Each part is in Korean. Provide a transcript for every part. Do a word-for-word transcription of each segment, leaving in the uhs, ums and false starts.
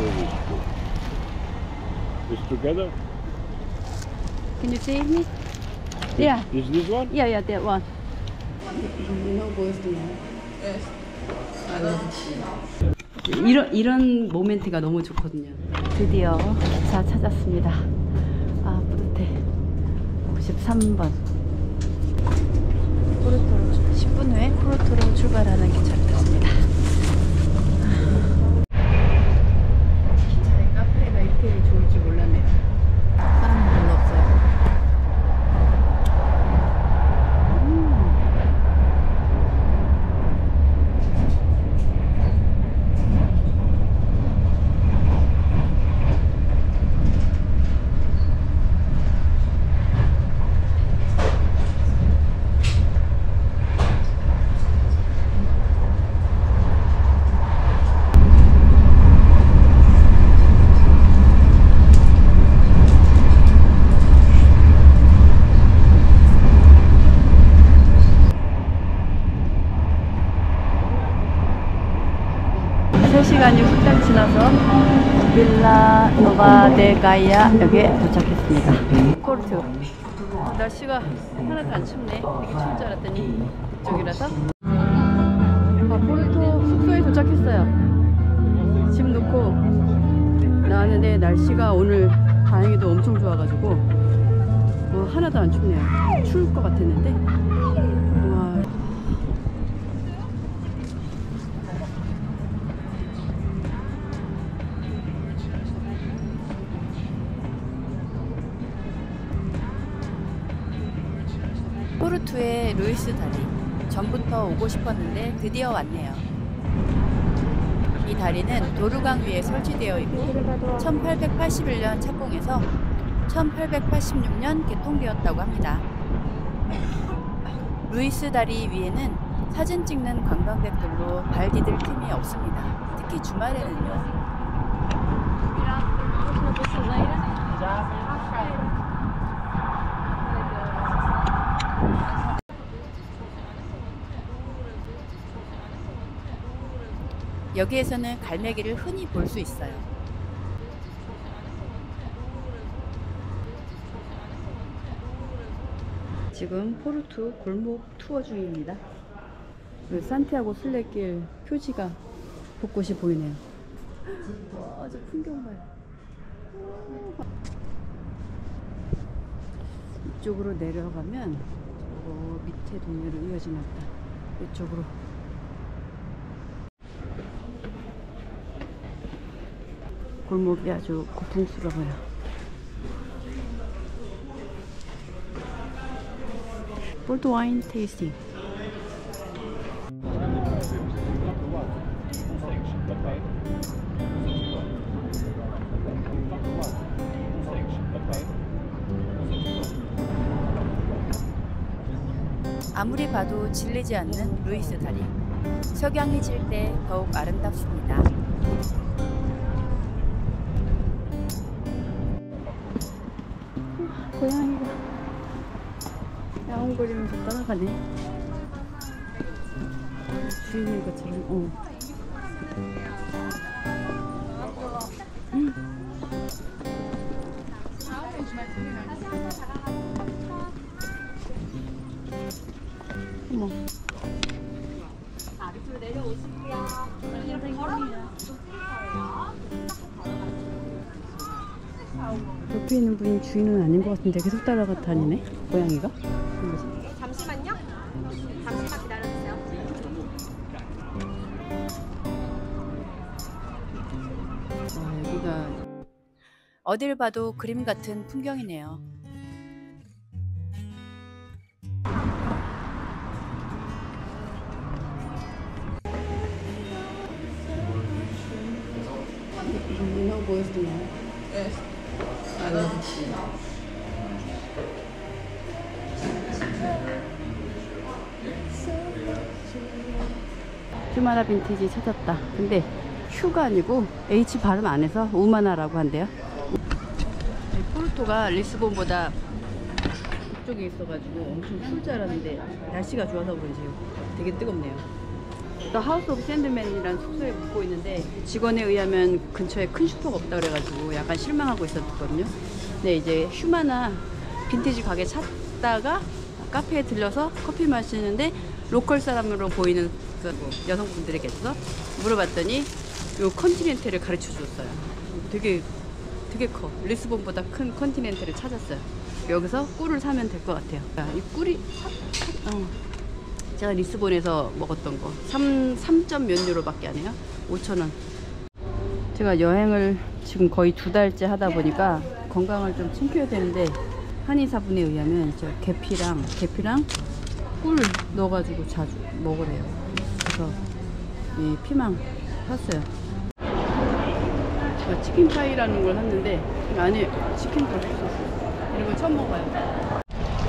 this book. It's together? Can you save me? Yeah. Is this one? Yeah, yeah, that one. 이런 이런 모멘트가 너무 좋거든요. 드디어 기차 찾았습니다. 아 뿌듯해. 오십삼 번. 포르토로 십 분 후에 포르토로 출발하는 기차를 탔습니다. 기차에 카페가 이렇게 좋을 줄 몰랐네요. 사람은 별로 없어요. 세 시간이 훌쩍 지나서 빌라 노바 데 가이아 여기에 도착했습니다. 포르투. 어, 날씨가 하나도 안 춥네. 되게 추울 줄 알았더니 이쪽이라서. 아, 포르투 숙소에 도착했어요. 짐 놓고 나왔는데 날씨가 오늘 다행히도 엄청 좋아가지고 어, 하나도 안 춥네요. 추울 것 같았는데 와. 포르투의 루이스 다리. 전부터 오고 싶었는데 드디어 왔네요. 이 다리는 도르강 위에 설치되어 있고 천팔백팔십일 년 착공해서 천팔백팔십육 년 개통되었다고 합니다. 루이스 다리 위에는 사진 찍는 관광객들로 발 디딜 틈이 없습니다. 특히 주말에는요. 여기에서는 갈매기를 흔히 볼 수 있어요. 지금 포르투 골목 투어 중입니다. 산티아고 순례길 표지가 곳곳이 보이네요. 와, 저 풍경 봐요. 이쪽으로 내려가면 저 밑에 동네로 이어지나 보다. 이쪽으로. 골목이 아주 고풍스러워요. 볼드 와인 테이스팅. 아무리 봐도 질리지 않는 루이스 다리. 석양이 질 때 더욱 아름답습니다. 고양이가 야옹거리면서 따라가네. 주인인 것처럼. 어. 음. 어머. 옆에 있는 분이 주인은 아닌 것 같은데 계속 따라다니네, 고양이가. 잠시만요. 잠시만 기다려주세요. 와, 여기가 어딜 봐도 그림 같은 풍경이네요. No 보여주나요? 네. 큐마라 빈티지 찾았다. 근데 Q가 아니고 H 발음 안 해서 우마나라고 한대요. 포르토가 리스본보다 북쪽에 있어가지고 엄청 추울 줄 알았는데 날씨가 좋아서 그런지 되게 뜨겁네요. 또 하우스 오브 샌드맨이라는 숙소에 묵고 있는데 직원에 의하면 근처에 큰 슈퍼가 없다 그래가지고 약간 실망하고 있었거든요. 근데 이제 휴마나 빈티지 가게 찾다가 카페에 들려서 커피 마시는데 로컬 사람으로 보이는 그 여성분들에게서 물어봤더니 요 컨티넨탈을 가르쳐 줬어요. 되게 되게 커. 리스본보다 큰 컨티넨탈을 찾았어요. 여기서 꿀을 사면 될 것 같아요. 이 꿀이 어, 제가 리스본에서 먹었던 거 삼 점 몇 유로밖에 안 해요. 오천 원. 제가 여행을 지금 거의 두 달째 하다 보니까 건강을 좀 챙겨야 되는데 한의사분에 의하면 저 계피랑 계피랑 꿀 넣어가지고 자주 먹으래요. 그래서 이 피망 샀어요. 제가 치킨파이라는 걸 샀는데 안에 치킨 들어있었어요. 이런 거 처음 먹어요.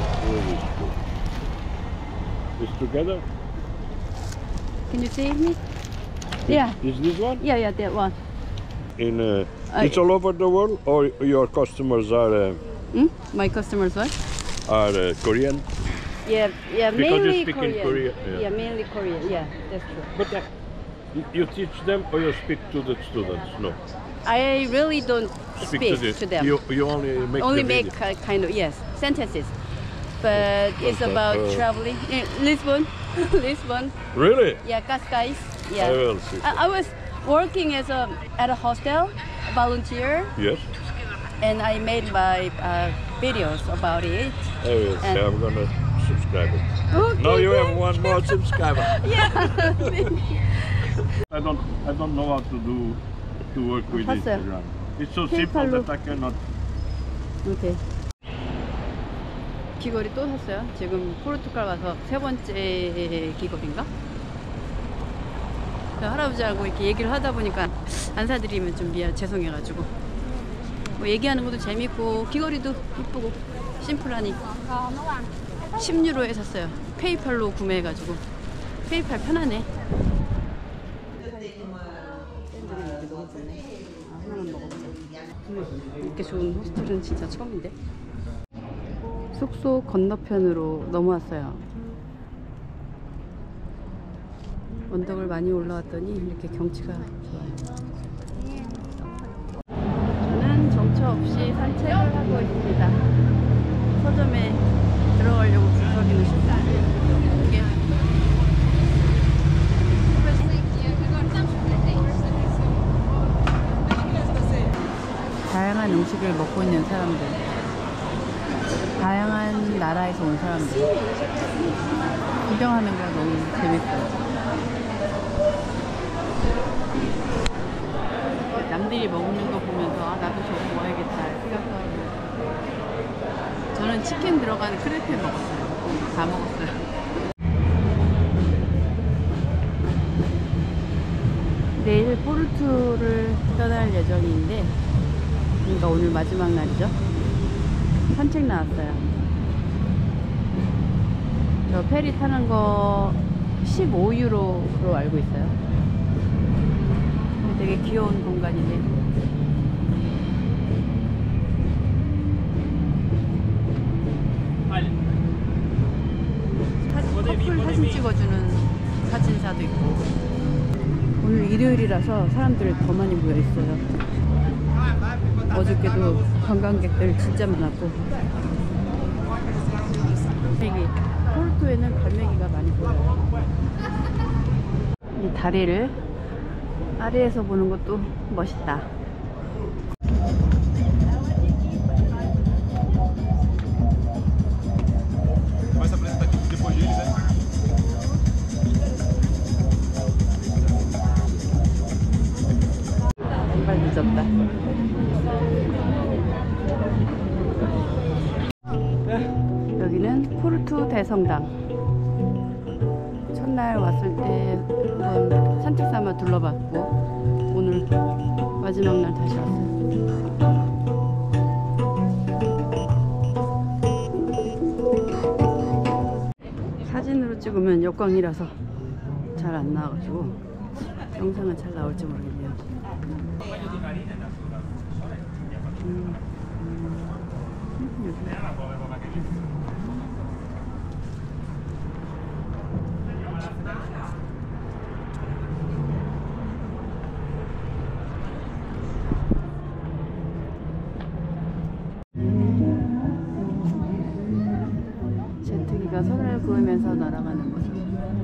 It's together? Can you save me? Yeah. Is this one? Yeah, yeah, that one. In uh, I- it's all over the world, or your customers are uh, Hmm? My customers what? are uh, Korean? Yeah, yeah, Because you mainly speak in Korean. Korean, yeah. Yeah, mainly Korean. Yeah, that's true. But uh, you- you teach them, or you speak to the students? No. I really don't speak, the- to them. You, you only make Only the make video. ki- kind of, yes, sentences. But it's Okay, about uh, traveling. Eh, Lisbon, Lisbon. Really? Yeah, Cascais. Yeah. I will see. I, I was working as a at a hostel, volunteer, Yes. and I made my uh, videos about it. I will see. And- I'm gonna subscribe it. Okay, Now you have thank one more subscriber. Yeah. I don't I don't know how to do to work with 봤어요. Instagram. It's so simple PayPal로. that I cannot. 오케이. 귀걸이 또 샀어요. 지금 포르투갈 와서 세 번째 귀걸이인가? 할아버지하고 이렇게 얘기를 하다 보니까 안 사드리면 좀 미안 죄송해가지고 뭐 얘기하는 것도 재밌고 귀걸이도 이쁘고 심플하니 십 유로에 샀어요. 페이팔로 구매해가지고 페이팔 편하네. 이렇게 좋은 호스텔은 진짜 처음인데. 숙소 건너편으로 넘어왔어요. 언덕을 많이 올라왔더니 이렇게 경치가 좋아요. 저는 정처 없이 산책을 하고 있습니다. 서점에 들어가려고 줄 서기는 싫다. 이게 다양한 음식을 먹고 있는 사람들, 다양한 나라에서 온 사람들 구경하는 거 너무 재밌어요. 남들이 먹는 거 보면서 아, 나도 저거 먹어야겠다 생각하고 저는 치킨 들어간 크레페 먹었어요. 다 먹었어요. 내일 포르투를 떠날 예정인데 그러니까 오늘 마지막 날이죠. 산책 나왔어요. 저 페리 타는 거 십오 유로로 알고 있어요. 되게 귀여운 공간이네. 커플 사진 찍어주는 사진사도 있고 오늘 일요일이라서 사람들이 더 많이 모여있어요. 어저께도 관광객들 진짜 많았고 갈매기, 포르투에는 갈매기가 많이 보여요. 이 다리를 아래에서 보는 것도 멋있다. 정말 늦었다. 여기는 포르투 대성당. 첫날 왔을 때 한번 산책 삼아 둘러봤고 오늘 마지막 날 다시 왔어요. 사진으로 찍으면 역광이라서 잘 안 나와가지고 영상은 잘 나올지 모르겠네요. 음. 음, 여기. 비행기가 선을 그으면서 날아가는 모습.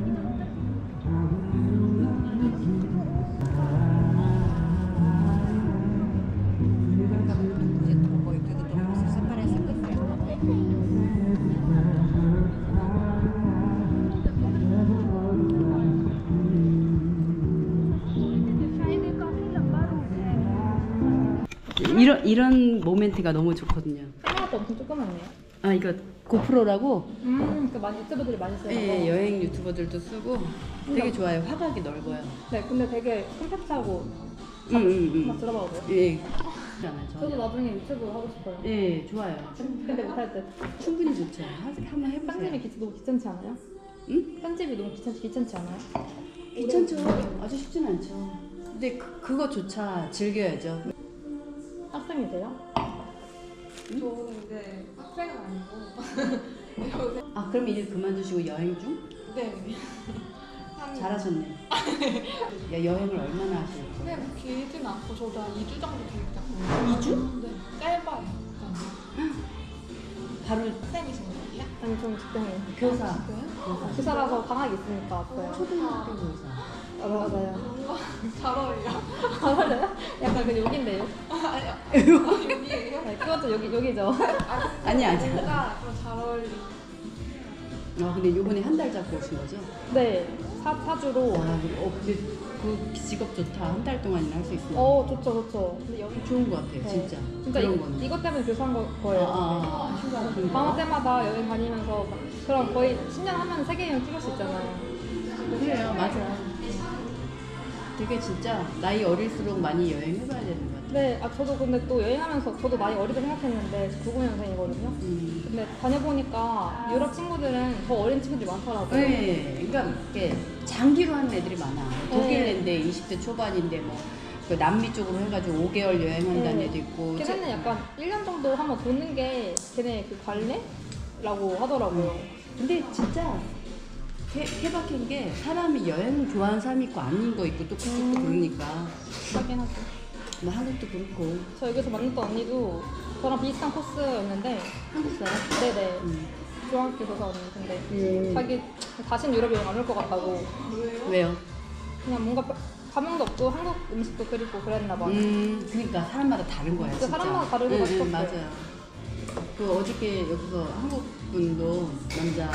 이런 이런 모멘트가 너무 좋거든요. 카메라도 엄청 조그맣네요. 아 이거 고프로라고. 음, 그 많이 유튜버들이 많이 쓰는 거. 예, 여행 유튜버들도 쓰고 되게 좋아요. 화각이 넓어요. 네, 근데 되게 컴팩트하고 응응응. 한번 들어봐도 돼요? 예. 잖아요. 저도 나중에 유튜브 하고 싶어요. 예, 좋아요. 근데 못할 때 충분히 좋죠. 하- 한번 해보세요. 편집이 기, 너무 귀찮지 않아요? 응? 편집이 너무 귀찮지 귀찮지 않아요? 귀찮죠. 아주 쉽진 않죠. 근데 그, 그거조차 즐겨야죠. 학생이세요? 저는 이제 학생은 아니고 아 그럼 일 그만두시고 여행 중? 네. 한 잘하셨네. 야, 여행을 얼마나 하실 거예요? 네, 뭐 길진 않고 저도 한 이 주 정도 계획 잡고 이 주? 네, 짧아요. 바로 학생이신 거예요? 아니 좀 직장이에요. 교사. 교사. 교사라서 방학이 있으니까 아파요. 초등학교 교사. 아, 맞아요. 뭔가 잘 어울려. 잘 어울려요? 약간 그 여긴데요? 여기에요? 네, 그것도 여기 여기죠. 아니 아니. 뭔가 잘 어울리. 아 근데 요번에 한 달 잡고 오신 거죠? 네, 사 사주로. 와, 어 근데 그 직업 좋다. 한 달 동안이나 할 수 있으면. 어, 좋죠, 좋죠. 근데 여기 좋은 것 같아요, 네. 진짜. 진짜 그런 이, 거는. 이것 때문에 교사한 거, 거예요. 아, 아, 아, 휴가 그런 방학 거. 때마다 여행 다니면서 막 그럼 거의 십 년 하면 세계 여행 찍을 수 있잖아요. 그래요, 맞아. 되게 진짜 나이 어릴수록 많이 여행해봐야 되는 것 같아요. 네, 아 저도 근데 또 여행하면서 저도 많이 어리다 생각했는데 구십 년생이거든요. 음. 근데 다녀보니까 유럽 친구들은 더 어린 친구들이 많더라고요. 네, 그러니까 이렇게 장기로 하는 애들이 많아. 독일인데 이십 대 초반인데 뭐 그 남미 쪽으로 해가지고 오 개월 여행한다는 네. 애도 있고. 걔네는 약간 일 년 정도 한번 도는 게 걔네 그 관례라고 하더라고요. 근데 진짜 개, 케바케인 게 사람이 여행을 좋아하는 사람이 있고 아닌 거 있고 또 그쪽도 음. 그러니까 하긴 하죠. 뭐 한국도 그렇고. 저 여기서 만났던 언니도 저랑 비슷한 코스였는데 한국 사람? 네네 음. 중학교 교사 언니 근데 음. 자기 다시는 유럽 여행 안 올 것 같다고 왜요? 그냥 뭔가 감흥도 없고 한국 음식도 그립고 그랬나 봐요. 음, 그러니까 사람마다 다른 거야. 진짜 진짜. 사람마다 다르고 응, 응, 싶었어요. 맞아요. 그 어저께 여기서 한국 분도 남자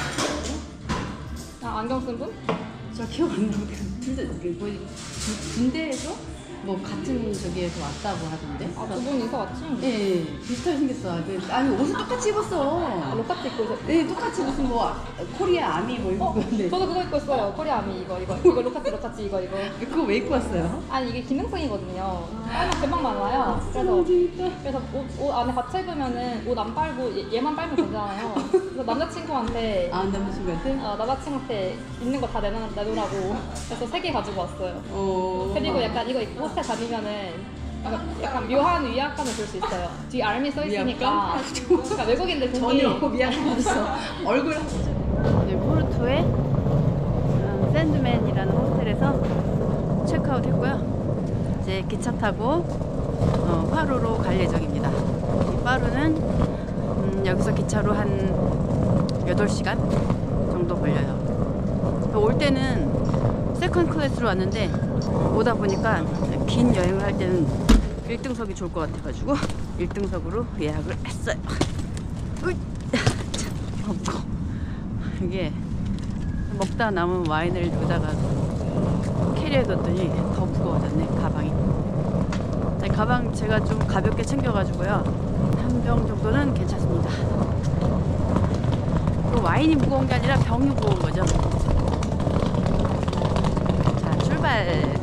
아, 안경 쓴 분? 저 기억 안 나고 진짜 그 거의 구- 군대에서 뭐 같은 저기에서 왔다고 하던데. 아, 두 분이서 왔지? 예, 예, 비슷하게 생겼어. 그, 아니 옷을 똑같이 아, 입었어. 로카트 입고 오셨 네, 똑같이 무슨 뭐 아, 코리아 아미 뭐 입고 어? 왔는데 저도 그거 입고 있어요. 코리아미 이거 이거 이거 로카트 로카트 이거 이거 그거 왜 입고 왔어요? 아니 이게 기능성이거든요. 빨면 금방 말라요. 그래서 그래서 옷, 옷 안에 받쳐 입으면은 옷 안 빨고 얘, 얘만 빨면 되잖아요. 그래서 남자친구한테 아 남자친구한테? 어, 남자친구한테 있는 거 다 내놔, 내놓으라고 그래서 세 개 가지고 왔어요. 어. 그리고 약간 이거 입고 호스텔 다니면은 약간, 약간 묘한 위압감을 줄 수 있어요. 뒤에 알미 써 있으니까. 그러니까 외국인들 보기 전혀 미안해졌어. 얼굴 이제 포르투의 음, 샌드맨이라는 호스텔에서 체크아웃 했고요. 이제 기차 타고 어, 파루로 갈 예정입니다. 이 파루는 음, 여기서 기차로 한 여덟 시간 정도 걸려요. 올 때는 세컨 클래스로 왔는데 오다 보니까 긴 여행을 할 때는 일 등석이 좋을 것 같아가지고 일 등석으로 예약을 했어요. 으이, 참, 덥고 이게 먹다 남은 와인을 여기다가 캐리어에 뒀더니 더 무거워졌네 가방이. 자, 가방 제가 좀 가볍게 챙겨가지고요 한 병 정도는 괜찮습니다. 와인이 무거운 게 아니라 병이 무거운 거죠. 자 출발.